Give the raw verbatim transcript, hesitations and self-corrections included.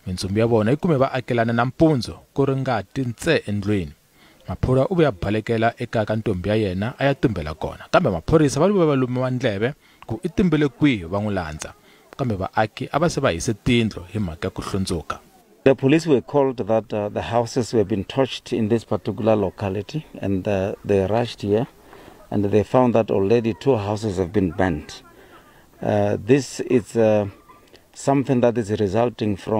Mintsumbu ya vona yi kume va akelana na mpundzu ku ri ngati ntse endlwini. Maphorisa u vuya balekela eka ka ntombi ya yena a ya tumbela kona, kambe maphorisa va luva va lumiwa ndleve ku i tumbele kwihi va n'wi landza, kambe vaaki a va se va hise tindlo hi mhaka ku hlundzuka. The police were called that uh, the houses were being torched in this particular locality, and uh, they rushed here and they found that already two houses have been burnt. Uh, this is uh, something that is resulting from